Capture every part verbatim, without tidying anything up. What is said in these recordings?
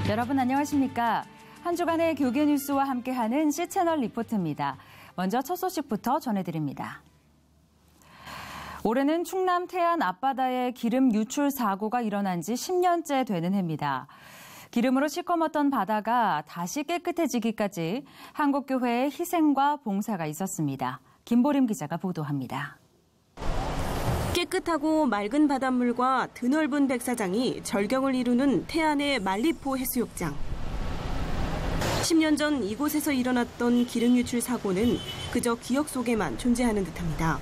여러분 안녕하십니까? 한 주간의 교계 뉴스와 함께하는 C채널 리포트입니다. 먼저 첫 소식부터 전해드립니다. 올해는 충남 태안 앞바다에 기름 유출 사고가 일어난 지 십 년째 되는 해입니다. 기름으로 시커멓던 바다가 다시 깨끗해지기까지 한국교회의 희생과 봉사가 있었습니다. 김보림 기자가 보도합니다. 깨끗하고 맑은 바닷물과 드넓은 백사장이 절경을 이루는 태안의 만리포 해수욕장. 십 년 전 이곳에서 일어났던 기름 유출 사고는 그저 기억 속에만 존재하는 듯합니다.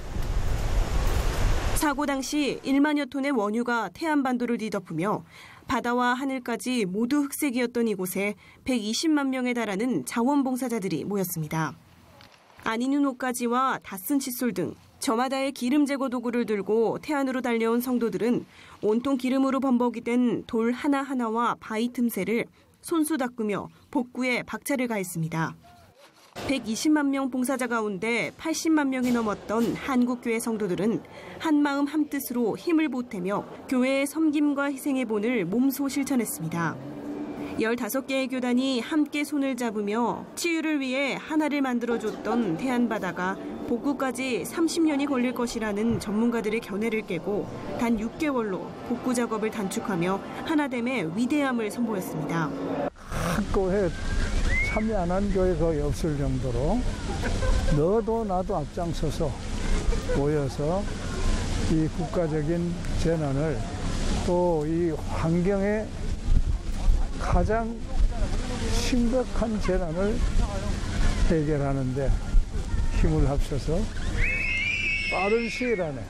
사고 당시 일만여 톤의 원유가 태안반도를 뒤덮으며 바다와 하늘까지 모두 흑색이었던 이곳에 백이십만 명에 달하는 자원봉사자들이 모였습니다. 안 입는 옷가지와 다 쓴 칫솔 등 저마다의 기름 제거 도구를 들고 태안으로 달려온 성도들은 온통 기름으로 범벅이 된 돌 하나하나와 바위 틈새를 손수 닦으며 복구에 박차를 가했습니다. 백이십만 명 봉사자 가운데 팔십만 명이 넘었던 한국교회 성도들은 한마음 한뜻으로 힘을 보태며 교회의 섬김과 희생의 본을 몸소 실천했습니다. 열다섯 개의 교단이 함께 손을 잡으며 치유를 위해 하나를 만들어줬던 태안바다가 복구까지 삼십 년이 걸릴 것이라는 전문가들의 견해를 깨고 단 육 개월로 복구 작업을 단축하며 하나됨의 위대함을 선보였습니다. 한교회 참여 안 한 교회 거의 없을 정도로 너도 나도 앞장서서 모여서 이 국가적인 재난을 또 이 환경에 가장 심각한 재난을 해결하는 데 힘을 합쳐서 빠른 시일 안에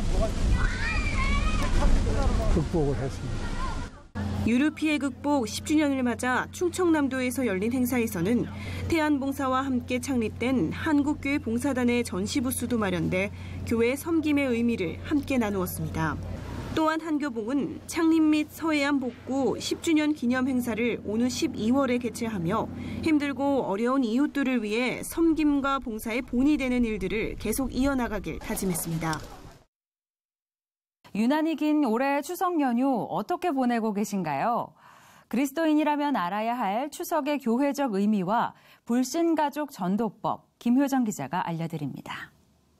극복을 했습니다. 유류 피해 극복 십 주년을 맞아 충청남도에서 열린 행사에서는 태안봉사와 함께 창립된 한국교회 봉사단의 전시 부스도 마련돼 교회 섬김의 의미를 함께 나누었습니다. 또한 한교봉은 창립 및 서해안 복구 십 주년 기념 행사를 오는 십이월에 개최하며 힘들고 어려운 이웃들을 위해 섬김과 봉사의 본이 되는 일들을 계속 이어나가길 다짐했습니다. 유난히 긴 올해 추석 연휴 어떻게 보내고 계신가요? 그리스도인이라면 알아야 할 추석의 교회적 의미와 불신가족 전도법, 김효정 기자가 알려드립니다.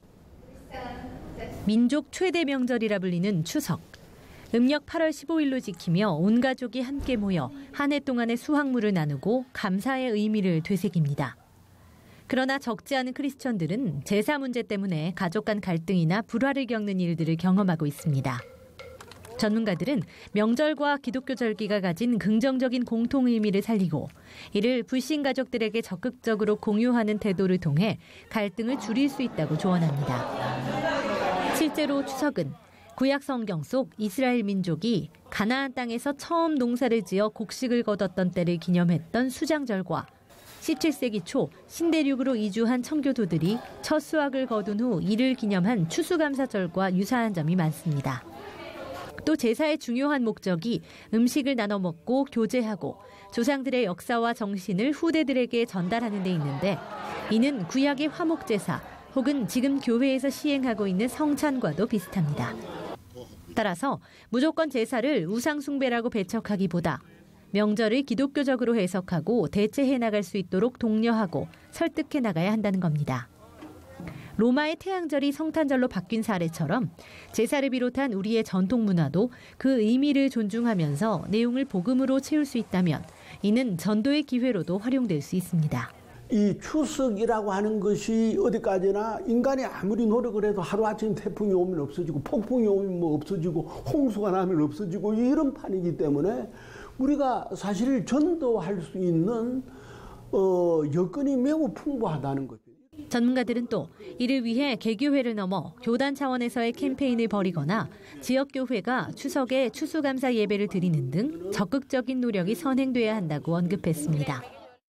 민족 최대 명절이라 불리는 추석. 음력 팔월 십오일로 지키며 온 가족이 함께 모여 한 해 동안의 수확물을 나누고 감사의 의미를 되새깁니다. 그러나 적지 않은 크리스천들은 제사 문제 때문에 가족 간 갈등이나 불화를 겪는 일들을 경험하고 있습니다. 전문가들은 명절과 기독교 절기가 가진 긍정적인 공통 의미를 살리고 이를 불신 가족들에게 적극적으로 공유하는 태도를 통해 갈등을 줄일 수 있다고 조언합니다. 실제로 추석은 구약 성경 속 이스라엘 민족이 가나안 땅에서 처음 농사를 지어 곡식을 거뒀던 때를 기념했던 수장절과 십칠 세기 초 신대륙으로 이주한 청교도들이 첫 수확을 거둔 후 이를 기념한 추수감사절과 유사한 점이 많습니다. 또 제사의 중요한 목적이 음식을 나눠 먹고 교제하고 조상들의 역사와 정신을 후대들에게 전달하는 데 있는데 이는 구약의 화목제사 혹은 지금 교회에서 시행하고 있는 성찬과도 비슷합니다. 따라서 무조건 제사를 우상숭배라고 배척하기보다 명절을 기독교적으로 해석하고 대체해 나갈 수 있도록 독려하고 설득해 나가야 한다는 겁니다. 로마의 태양절이 성탄절로 바뀐 사례처럼 제사를 비롯한 우리의 전통 문화도 그 의미를 존중하면서 내용을 복음으로 채울 수 있다면 이는 전도의 기회로도 활용될 수 있습니다. 이 추석이라고 하는 것이 어디까지나 인간이 아무리 노력을 해도 하루아침 태풍이 오면 없어지고 폭풍이 오면 뭐 없어지고 홍수가 나면 없어지고 이런 판이기 때문에 우리가 사실 전도할 수 있는 어, 여건이 매우 풍부하다는 거죠. 전문가들은 또 이를 위해 개교회를 넘어 교단 차원에서의 캠페인을 벌이거나 지역교회가 추석에 추수감사 예배를 드리는 등 적극적인 노력이 선행돼야 한다고 언급했습니다.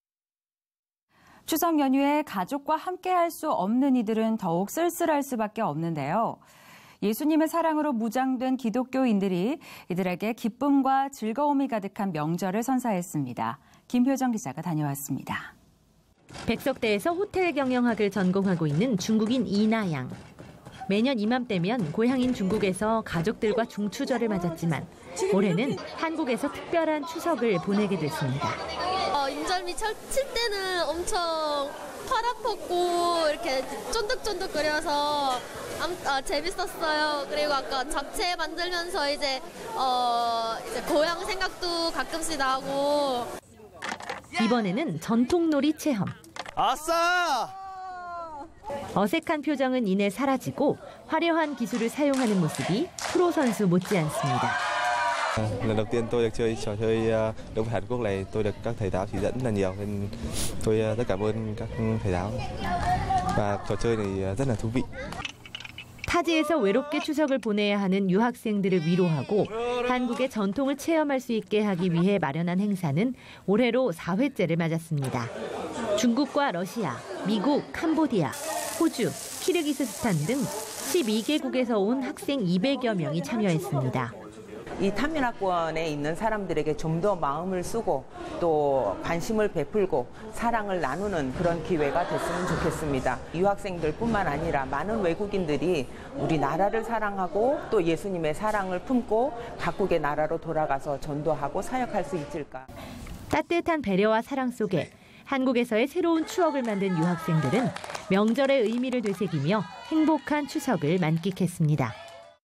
추석 연휴에 가족과 함께할 수 없는 이들은 더욱 쓸쓸할 수밖에 없는데요. 예수님의 사랑으로 무장된 기독교인들이 이들에게 기쁨과 즐거움이 가득한 명절을 선사했습니다. 김효정 기자가 다녀왔습니다. 백석대에서 호텔 경영학을 전공하고 있는 중국인 이나양. 매년 이맘때면 고향인 중국에서 가족들과 중추절을 맞았지만 올해는 한국에서 특별한 추석을 보내게 됐습니다. 어, 인절미 칠 때는 엄청 팔 아팠고 이렇게 쫀득쫀득거려서 아, 재밌었어요. 그리고 아까 잡채 만들면서 이제, 어, 이제 고향 생각도 가끔씩 나고. 이번에는 전통놀이 체험. 아싸! 어색한 표정은 이내 사라지고 화려한 기술을 사용하는 모습이 프로 선수 못지않습니다. lần đầu tiên tôi được chơi trò chơi đấu Hàn Quốc này, tôi được các thầy giáo chỉ dẫn rất là nhiều nên tôi rất cảm ơn các thầy giáo và trò chơi này rất là thú vị. 타지에서 외롭게 추석을 보내야 하는 유학생들을 위로하고 한국의 전통을 체험할 수 있게 하기 위해 마련한 행사는 올해로 사 회째를 맞았습니다. 중국과 러시아, 미국, 캄보디아, 호주, 키르기스스탄 등 십이 개국에서 온 학생 이백여 명이 참여했습니다. 이 탄면학원에 있는 사람들에게 좀 더 마음을 쓰고 또 관심을 베풀고 사랑을 나누는 그런 기회가 됐으면 좋겠습니다. 유학생들뿐만 아니라 많은 외국인들이 우리나라를 사랑하고 또 예수님의 사랑을 품고 각국의 나라로 돌아가서 전도하고 사역할 수 있을까. 따뜻한 배려와 사랑 속에 한국에서의 새로운 추억을 만든 유학생들은 명절의 의미를 되새기며 행복한 추석을 만끽했습니다.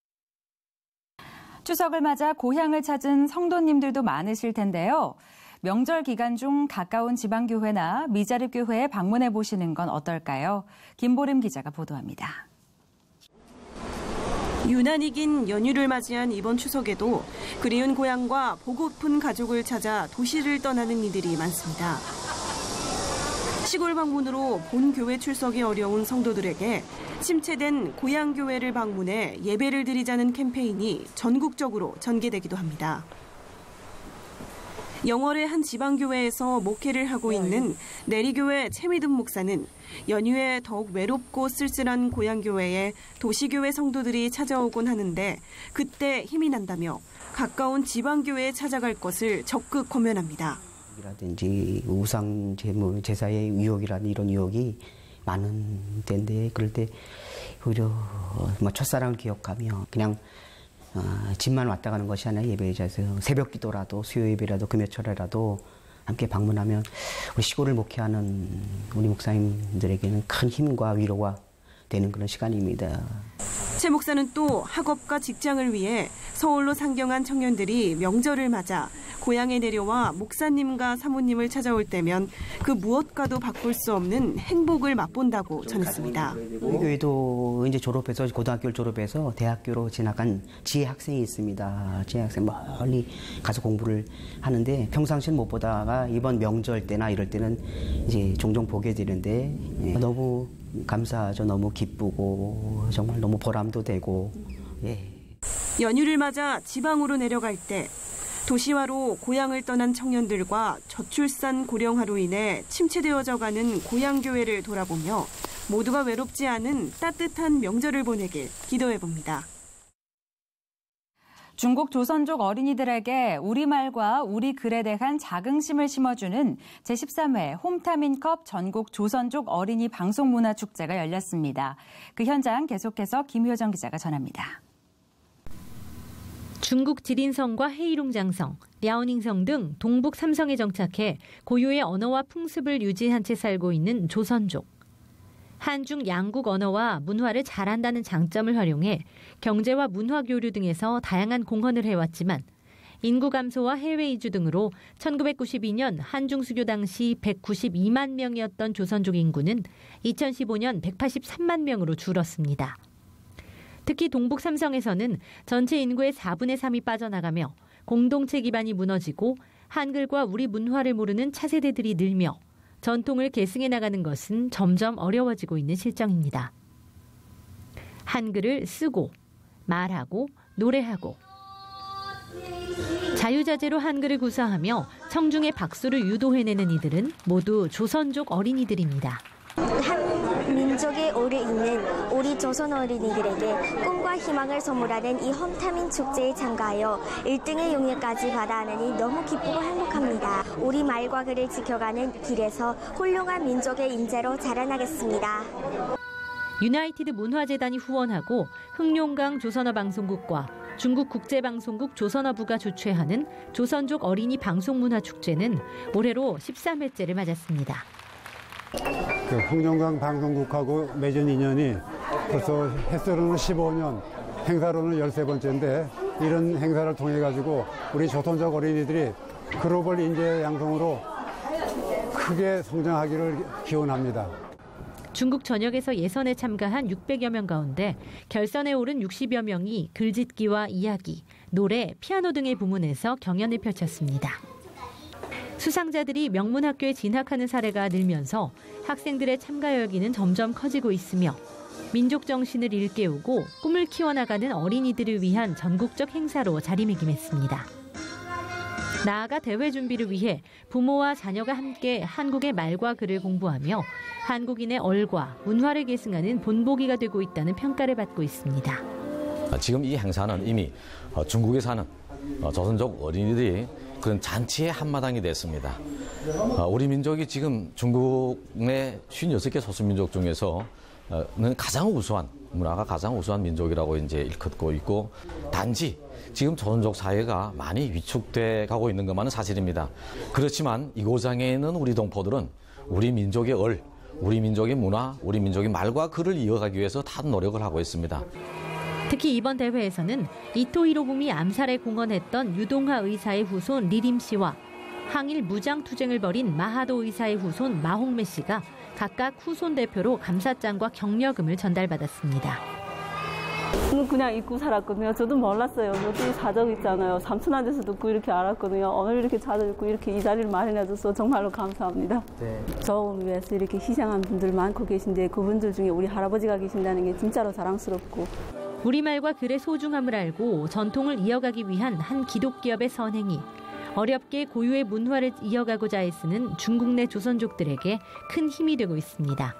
추석을 맞아 고향을 찾은 성도님들도 많으실 텐데요. 명절 기간 중 가까운 지방교회나 미자립교회에 방문해 보시는 건 어떨까요? 김보림 기자가 보도합니다. 유난히 긴 연휴를 맞이한 이번 추석에도 그리운 고향과 보고픈 가족을 찾아 도시를 떠나는 이들이 많습니다. 시골 방문으로 본 교회 출석이 어려운 성도들에게 침체된 고향 교회를 방문해 예배를 드리자는 캠페인이 전국적으로 전개되기도 합니다. 영월의 한 지방교회에서 목회를 하고 있는 내리교회 최미든 목사는 연휴에 더욱 외롭고 쓸쓸한 고향교회에 도시교회 성도들이 찾아오곤 하는데 그때 힘이 난다며 가까운 지방교회에 찾아갈 것을 적극 권면합니다. 라든지 우상 제물 제사의 유혹이라는 이런 유혹이 많은 때인데 그럴 때 오히려 첫사랑을 기억하며 그냥 어, 집만 왔다 가는 것이 아니라 예배에 자서 새벽 기도라도 수요 예배라도 금요철에라도 함께 방문하면 우리 시골을 목회하는 우리 목사님들에게는 큰 힘과 위로가 되는 그런 시간입니다. 최 목사는 또 학업과 직장을 위해 서울로 상경한 청년들이 명절을 맞아 고향에 내려와 목사님과 사모님을 찾아올 때면 그 무엇과도 바꿀 수 없는 행복을 맛본다고 전했습니다. 우리 교회도 이제 졸업해서 고등학교를 졸업해서 대학교로 진학한 지혜 학생이 있습니다. 지혜 학생 멀리 가서 공부를 하는데 평상시는 못 보다가 이번 명절 때나 이럴 때는 이제 종종 보게 되는데 너무 감사하죠. 너무 기쁘고 정말 너무 보람도 되고. 예. 연휴를 맞아 지방으로 내려갈 때 도시화로 고향을 떠난 청년들과 저출산 고령화로 인해 침체되어져 가는 고향교회를 돌아보며 모두가 외롭지 않은 따뜻한 명절을 보내길 기도해봅니다. 중국 조선족 어린이들에게 우리말과 우리 글에 대한 자긍심을 심어주는 제십삼 회 홈타민컵 전국 조선족 어린이 방송문화축제가 열렸습니다. 그 현장 계속해서 김효정 기자가 전합니다. 중국 지린성과 헤이룽장성, 랴오닝성 등 동북 삼성에 정착해 고유의 언어와 풍습을 유지한 채 살고 있는 조선족. 한중 양국 언어와 문화를 잘한다는 장점을 활용해 경제와 문화 교류 등에서 다양한 공헌을 해왔지만 인구 감소와 해외 이주 등으로 천구백구십이 년 한중 수교 당시 백구십이만 명이었던 조선족 인구는 이천십오 년 백팔십삼만 명으로 줄었습니다. 특히 동북 삼성에서는 전체 인구의 사분의 삼이 빠져나가며 공동체 기반이 무너지고 한글과 우리 문화를 모르는 차세대들이 늘며 전통을 계승해 나가는 것은 점점 어려워지고 있는 실정입니다. 한글을 쓰고, 말하고, 노래하고 자유자재로 한글을 구사하며 청중의 박수를 유도해내는 이들은 모두 조선족 어린이들입니다. 한 민족의 오를 잇는 우리 조선 어린이들에게 꿈과 희망을 선물하는 이 홈타민 축제에 참가하여 일 등의 용예까지 받아하느니 너무 기쁘고 행복합니다. 우리 말과 글을 지켜가는 길에서 훌륭한 민족의 인재로 자라나겠습니다. 유나이티드 문화재단이 후원하고 흑룡강 조선어 방송국과 중국 국제방송국 조선어부가 주최하는 조선족 어린이 방송문화축제는 올해로 십삼 회째를 맞았습니다. 그 흑룡강 방송국하고 맺은 인연이 벌써 횟수로는 십오 년, 행사로는 열세 번째인데 이런 행사를 통해 가지고 우리 조선족 어린이들이 글로벌 인재 양성으로 크게 성장하기를 기원합니다. 중국 전역에서 예선에 참가한 육백여 명 가운데 결선에 오른 육십여 명이 글짓기와 이야기, 노래, 피아노 등의 부문에서 경연을 펼쳤습니다. 수상자들이 명문학교에 진학하는 사례가 늘면서 학생들의 참가 열기는 점점 커지고 있으며 민족 정신을 일깨우고 꿈을 키워나가는 어린이들을 위한 전국적 행사로 자리매김했습니다. 나아가 대회 준비를 위해 부모와 자녀가 함께 한국의 말과 글을 공부하며 한국인의 얼과 문화를 계승하는 본보기가 되고 있다는 평가를 받고 있습니다. 지금 이 행사는 이미 중국에 사는 조선족 어린이들이 그런 잔치의 한마당이 됐습니다. 우리 민족이 지금 중국 내 오십육 개 소수민족 중에서는 가장 우수한, 문화가 가장 우수한 민족이라고 이제 일컫고 있고, 단지 지금 조선족 사회가 많이 위축돼 가고 있는 것만은 사실입니다. 그렇지만 이고장에 있는 우리 동포들은 우리 민족의 얼, 우리 민족의 문화, 우리 민족의 말과 글을 이어가기 위해서 다 노력을 하고 있습니다. 특히 이번 대회에서는 이토 히로부미 암살에 공헌했던 유동하 의사의 후손 리림 씨와 항일 무장투쟁을 벌인 마하도 의사의 후손 마홍매 씨가 각각 후손 대표로 감사장과 격려금을 전달받았습니다. 저는 그냥 잊고 살았거든요. 저도 몰랐어요. 여기 사적 있잖아요. 삼촌한테서 듣고 이렇게 알았거든요. 오늘 이렇게 자주 듣고 이렇게 이 자리를 마련해줘서 정말로 감사합니다. 네. 저를 위해서 이렇게 희생한 분들 많고 계신데 그분들 중에 우리 할아버지가 계신다는 게 진짜로 자랑스럽고. 우리말과 글의 소중함을 알고 전통을 이어가기 위한 한 기독기업의 선행이 어렵게 고유의 문화를 이어가고자 애쓰는 중국 내 조선족들에게 큰 힘이 되고 있습니다.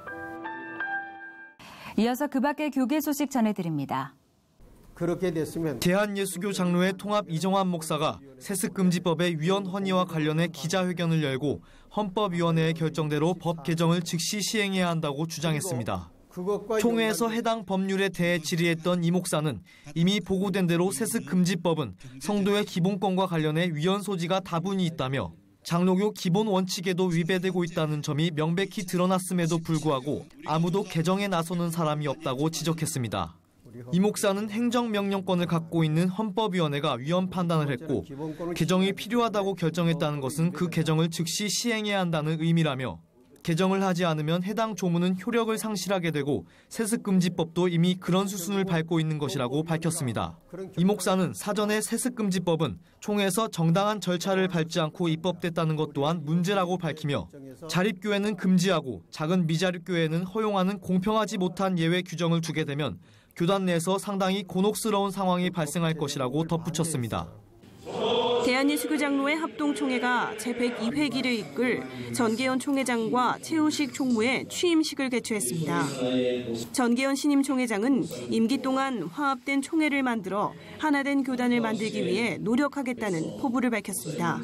이어서 그 밖의 교계 소식 전해드립니다. 그렇게 됐으면 대한예수교 장로회 통합 이정환 목사가 세습금지법의 위헌 헌의와 관련해 기자회견을 열고 헌법위원회의 결정대로 법 개정을 즉시 시행해야 한다고 주장했습니다. 총회에서 해당 법률에 대해 질의했던 이 목사는 이미 보고된 대로 세습금지법은 성도의 기본권과 관련해 위헌 소지가 다분히 있다며 장로교 기본 원칙에도 위배되고 있다는 점이 명백히 드러났음에도 불구하고 아무도 개정에 나서는 사람이 없다고 지적했습니다. 이 목사는 행정명령권을 갖고 있는 헌법위원회가 위헌 판단을 했고 개정이 필요하다고 결정했다는 것은 그 개정을 즉시 시행해야 한다는 의미라며 개정을 하지 않으면 해당 조문은 효력을 상실하게 되고 세습금지법도 이미 그런 수순을 밟고 있는 것이라고 밝혔습니다. 이 목사는 사전에 세습금지법은 총회에서 정당한 절차를 밟지 않고 입법됐다는 것 또한 문제라고 밝히며 자립교회는 금지하고 작은 미자립교회는 허용하는 공평하지 못한 예외 규정을 두게 되면 교단 내에서 상당히 곤혹스러운 상황이 발생할 것이라고 덧붙였습니다. 대한예수교 장로회 합동총회가 제백이 회기를 이끌 전계현 총회장과 최우식 총무의 취임식을 개최했습니다. 전계현 신임 총회장은 임기 동안 화합된 총회를 만들어 하나된 교단을 만들기 위해 노력하겠다는 포부를 밝혔습니다.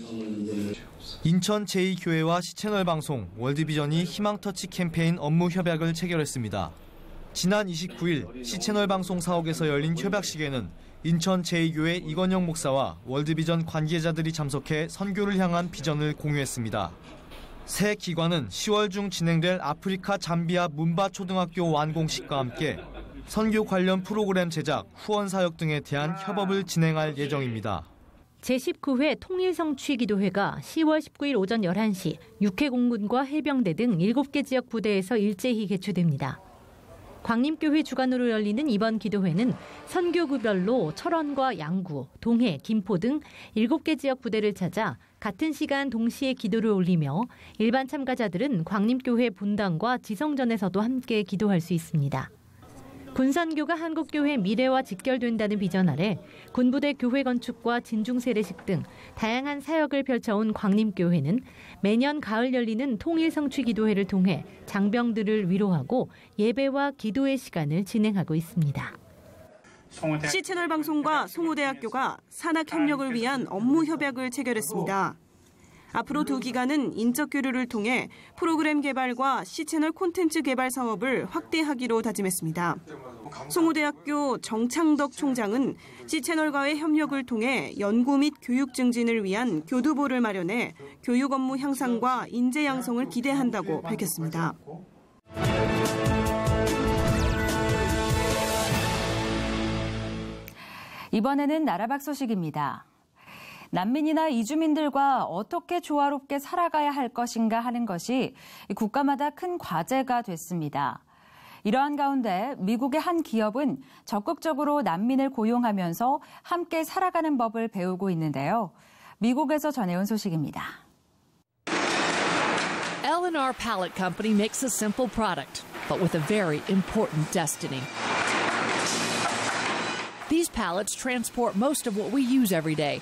인천 제이 교회와 시채널 방송, 월드비전이 희망터치 캠페인 업무 협약을 체결했습니다. 지난 이십구 일 시채널 방송 사옥에서 열린 협약식에는 인천 제이 교회 이건영 목사와 월드비전 관계자들이 참석해 선교를 향한 비전을 공유했습니다. 새 기관은 시월 중 진행될 아프리카 잠비아 문바 초등학교 완공식과 함께 선교 관련 프로그램 제작, 후원 사역 등에 대한 협업을 진행할 예정입니다. 제십구 회 통일성취기도회가 시월 십구 일 오전 열한 시 육해공군과 해병대 등 일곱 개 지역 부대에서 일제히 개최됩니다. 광림교회 주관으로 열리는 이번 기도회는 선교구별로 철원과 양구, 동해, 김포 등 일곱 개 지역 부대를 찾아 같은 시간 동시에 기도를 올리며 일반 참가자들은 광림교회 본당과 지성전에서도 함께 기도할 수 있습니다. 군선교가 한국교회 미래와 직결된다는 비전 아래 군부대 교회 건축과 진중세례식 등 다양한 사역을 펼쳐온 광림교회는 매년 가을 열리는 통일성취기도회를 통해 장병들을 위로하고 예배와 기도의 시간을 진행하고 있습니다. 시채널 방송과 송호대학교가 산학협력을 위한 업무 협약을 체결했습니다. 앞으로 두 기관은 인적 교류를 통해 프로그램 개발과 C채널 콘텐츠 개발 사업을 확대하기로 다짐했습니다. 송우대학교 정창덕 총장은 C채널과의 협력을 통해 연구 및 교육 증진을 위한 교두보를 마련해 교육 업무 향상과 인재 양성을 기대한다고 밝혔습니다. 이번에는 나라 밖 소식입니다. 난민이나 이주민들과 어떻게 조화롭게 살아가야 할 것인가 하는 것이 국가마다 큰 과제가 됐습니다. 이러한 가운데 미국의 한 기업은 적극적으로 난민을 고용하면서 함께 살아가는 법을 배우고 있는데요. 미국에서 전해온 소식입니다. L and R Pallet Company makes a simple product, but with a very important destiny. These pallets transport most of what we use every day.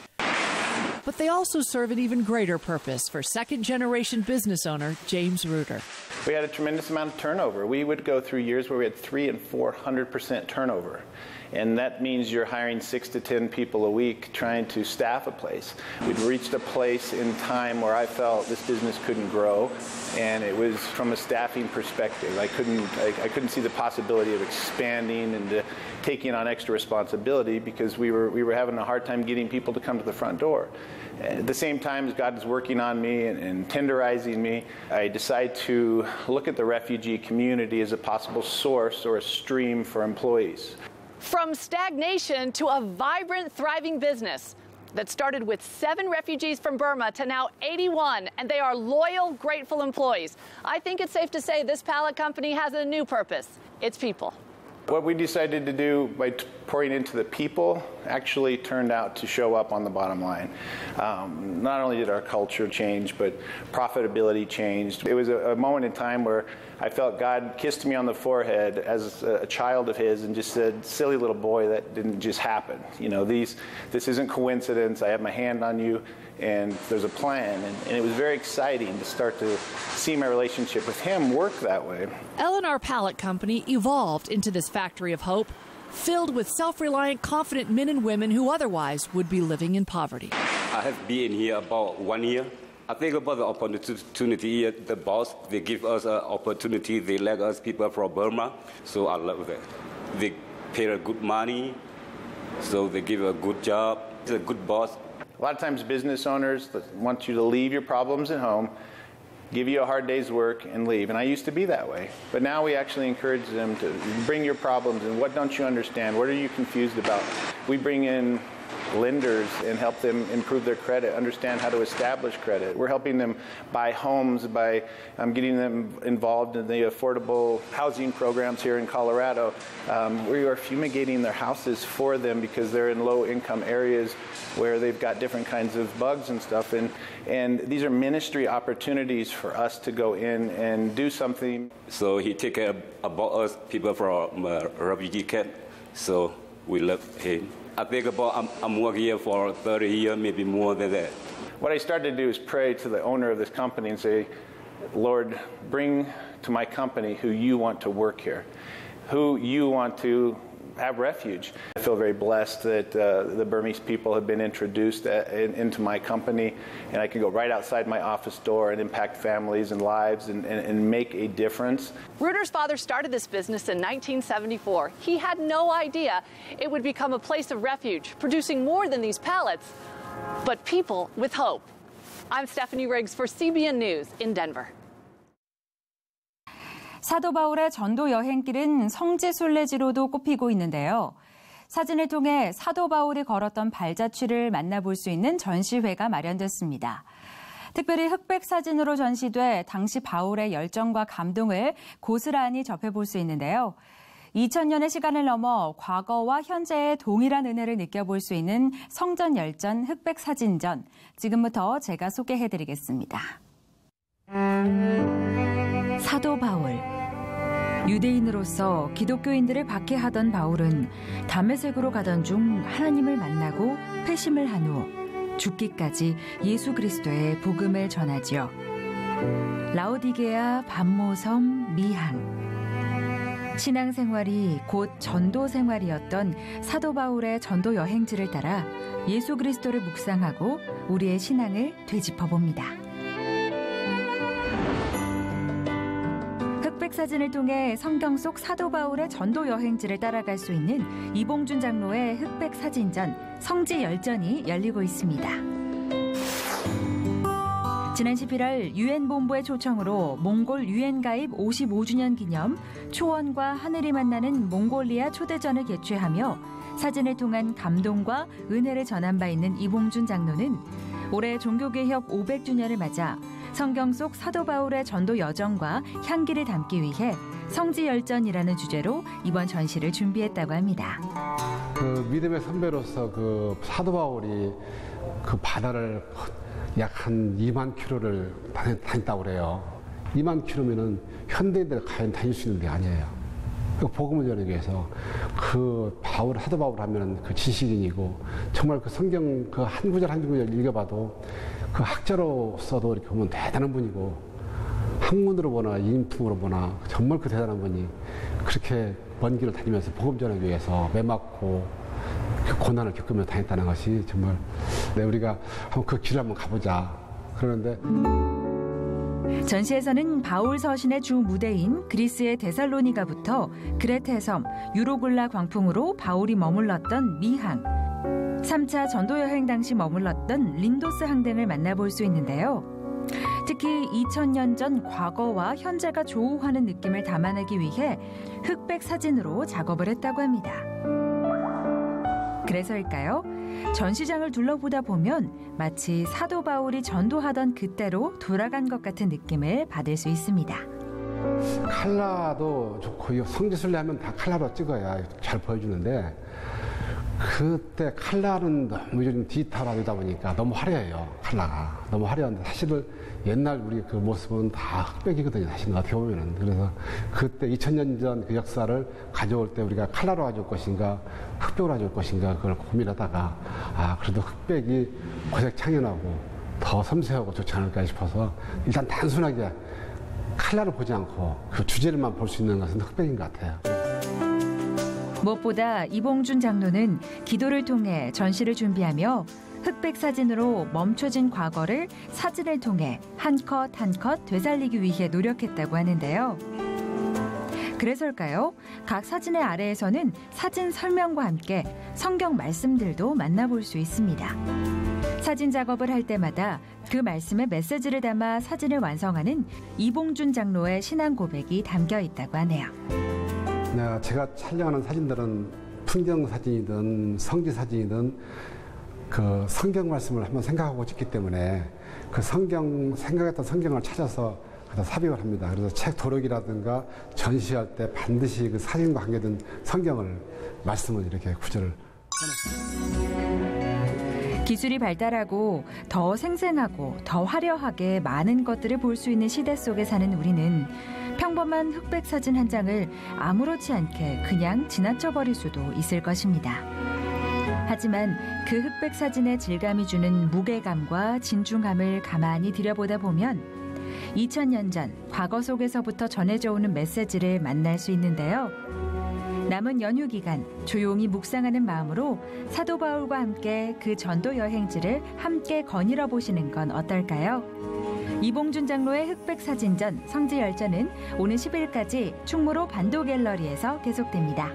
But they also serve an even greater purpose for second-generation business owner James Reuter. We had a tremendous amount of turnover. We would go through years where we had three and four hundred percent turnover. And that means you're hiring six to ten people a week trying to staff a place. We'd reached a place in time where I felt this business couldn't grow, and it was from a staffing perspective. I couldn't, I, I couldn't see the possibility of expanding and uh, taking on extra responsibility because we were, we were having a hard time getting people to come to the front door. At the same time as God is working on me and, and tenderizing me, I decide to look at the refugee community as a possible source or a stream for employees. From stagnation to a vibrant, thriving business that started with seven refugees from Burma to now eighty-one, and they are loyal, grateful employees. I think it's safe to say this pallet company has a new purpose. It's people. What we decided to do by t- pouring into the people actually turned out to show up on the bottom line. Um, not only did our culture change, but profitability changed. It was a, a moment in time where I felt God kissed me on the forehead as a, a child of His and just said, "Silly little boy, that didn't just happen. You know, these, this isn't coincidence. I have my hand on you, and there's a plan." And, and it was very exciting to start to see my relationship with Him work that way. L and R Pallet Company evolved into this factory of hope, filled with self-reliant, confident men and women who otherwise would be living in poverty. I have been here about one year. I think about the opportunity here. The boss, they give us an opportunity. They let us people from Burma, so I love that. They pay a good money, so they give a good job. It's a good boss. A lot of times business owners want you to leave your problems at home, give you a hard day's work, and leave. And I used to be that way. But now we actually encourage them to bring your problems and what don't you understand? What are you confused about? We bring in lenders and help them improve their credit, understand how to establish credit. We're helping them buy homes by um, getting them involved in the affordable housing programs here in Colorado. Um, we are fumigating their houses for them because they're in low-income areas where they've got different kinds of bugs and stuff. And, and these are ministry opportunities for us to go in and do something. So he take care about us, people from uh, refugee camp. So we love him. I think about I'm, I'm working here for thirty years, maybe more than that. What I started to do is pray to the owner of this company and say, "Lord, bring to my company who you want to work here, who you want to have refuge." I feel very blessed that uh, the Burmese people have been introduced at, in, into my company, and I can go right outside my office door and impact families and lives and, and, and make a difference. Reuter's father started this business in nineteen seventy-four. He had no idea it would become a place of refuge, producing more than these pallets, but people with hope. I'm Stephanie Riggs for C B N News in Denver. 사도 바울의 전도 여행길은 성지 순례지로도 꼽히고 있는데요. 사진을 통해 사도 바울이 걸었던 발자취를 만나볼 수 있는 전시회가 마련됐습니다. 특별히 흑백 사진으로 전시돼 당시 바울의 열정과 감동을 고스란히 접해볼 수 있는데요. 이천 년의 시간을 넘어 과거와 현재의 동일한 은혜를 느껴볼 수 있는 성전 열전 흑백 사진전, 지금부터 제가 소개해드리겠습니다. 사도 바울. 유대인으로서 기독교인들을 박해하던 바울은 다메섹으로 가던 중 하나님을 만나고 회심을 한 후 죽기까지 예수 그리스도의 복음을 전하지요. 라오디게아, 반모섬, 미항. 신앙생활이 곧 전도생활이었던 사도 바울의 전도 여행지를 따라 예수 그리스도를 묵상하고 우리의 신앙을 되짚어봅니다. 사진을 통해 성경 속 사도 바울의 전도 여행지를 따라갈 수 있는 이봉준 장로의 흑백 사진전 성지열전이 열리고 있습니다. 지난 십일월 유엔 본부의 초청으로 몽골 유엔 가입 오십오 주년 기념 초원과 하늘이 만나는 몽골리아 초대전을 개최하며 사진을 통한 감동과 은혜를 전한 바 있는 이봉준 장로는 올해 종교개혁 오백 주년을 맞아 성경 속 사도 바울의 전도 여정과 향기를 담기 위해 성지열전이라는 주제로 이번 전시를 준비했다고 합니다. 그 믿음의 선배로서 그 사도 바울이 그 바다를 약 한 이만 킬로미터를 다녔다고 그래요. 이만 킬로미터면은 현대인들 과연 다닐 수 있는 게 아니에요. 그 복음을 전하기 위해서 그 바울, 사도 바울 하면은 그 지식인이고 정말 그 성경 그 한 구절 한 구절 읽어봐도 그 학자로서도 이렇게 보면 대단한 분이고 학문으로 보나 인품으로 보나 정말 그 대단한 분이 그렇게 먼 길을 다니면서 복음 전하기 위해서 매맞고 그 고난을 겪으며 다녔다는 것이 정말 네, 우리가 한번 그 길을 한번 가보자. 그러는데 전시에서는 바울 서신의 주 무대인 그리스의 데살로니가부터 그레테 섬, 유로굴라 광풍으로 바울이 머물렀던 미항, 삼 차 전도여행 당시 머물렀던 린도스 항 등을 만나볼 수 있는데요. 특히 이천 년 전 과거와 현재가 조우하는 느낌을 담아내기 위해 흑백 사진으로 작업을 했다고 합니다. 그래서일까요? 전시장을 둘러보다 보면 마치 사도 바울이 전도하던 그때로 돌아간 것 같은 느낌을 받을 수 있습니다. 칼라도 좋고 성지순례 하면 다 칼라로 찍어야 잘 보여주는데 그때 칼라는 너무 요즘 디지털화되다 보니까 너무 화려해요. 칼라가 너무 화려한데 사실은 옛날 우리 그 모습은 다 흑백이거든요. 사실 어떻게 보면은. 그래서 그때 이천 년 전 그 역사를 가져올 때 우리가 칼라로 가져올 것인가 흑백으로 가져올 것인가 그걸 고민하다가 아 그래도 흑백이 고색 창연하고 더 섬세하고 좋지 않을까 싶어서 일단 단순하게 칼라를 보지 않고 그 주제를만 볼 수 있는 것은 흑백인 것 같아요. 무엇보다 이봉준 장로는 기도를 통해 전시를 준비하며 흑백 사진으로 멈춰진 과거를 사진을 통해 한 컷 한 컷 되살리기 위해 노력했다고 하는데요. 그래서일까요? 각 사진의 아래에서는 사진 설명과 함께 성경 말씀들도 만나볼 수 있습니다. 사진 작업을 할 때마다 그 말씀의 메시지를 담아 사진을 완성하는 이봉준 장로의 신앙 고백이 담겨 있다고 하네요. 네, 제가 촬영하는 사진들은 풍경 사진이든 성지 사진이든 그 성경 말씀을 한번 생각하고 찍기 때문에 그 성경 생각했던 성경을 찾아서 삽입을 합니다. 그래서 책 도록이라든가 전시할 때 반드시 그 사진과 관계된 성경을 말씀을 이렇게 구절을 기술이 발달하고 더 생생하고 더 화려하게 많은 것들을 볼 수 있는 시대 속에 사는 우리는 평범한 흑백 사진 한 장을 아무렇지 않게 그냥 지나쳐버릴 수도 있을 것입니다. 하지만 그 흑백 사진의 질감이 주는 무게감과 진중함을 가만히 들여보다 보면 이천 년 전 과거 속에서부터 전해져 오는 메시지를 만날 수 있는데요. 남은 연휴 기간 조용히 묵상하는 마음으로 사도 바울과 함께 그 전도 여행지를 함께 거닐어 보시는 건 어떨까요? 이봉준 장로의 흑백 사진전 성지열전은 오는 십 일까지 충무로 반도 갤러리에서 계속됩니다.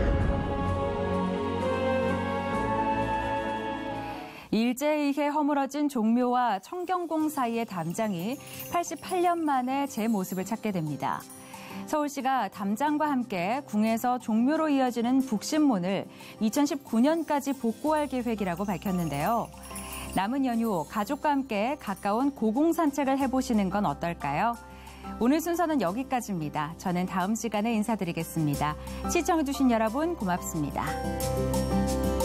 일제에 의해 허물어진 종묘와 청경공 사이의 담장이 팔십팔 년 만에 제 모습을 찾게 됩니다. 서울시가 담장과 함께 궁에서 종묘로 이어지는 북신문을 이천십구 년까지 복구할 계획이라고 밝혔는데요. 남은 연휴 가족과 함께 가까운 고궁 산책을 해보시는 건 어떨까요? 오늘 순서는 여기까지입니다. 저는 다음 시간에 인사드리겠습니다. 시청해주신 여러분 고맙습니다.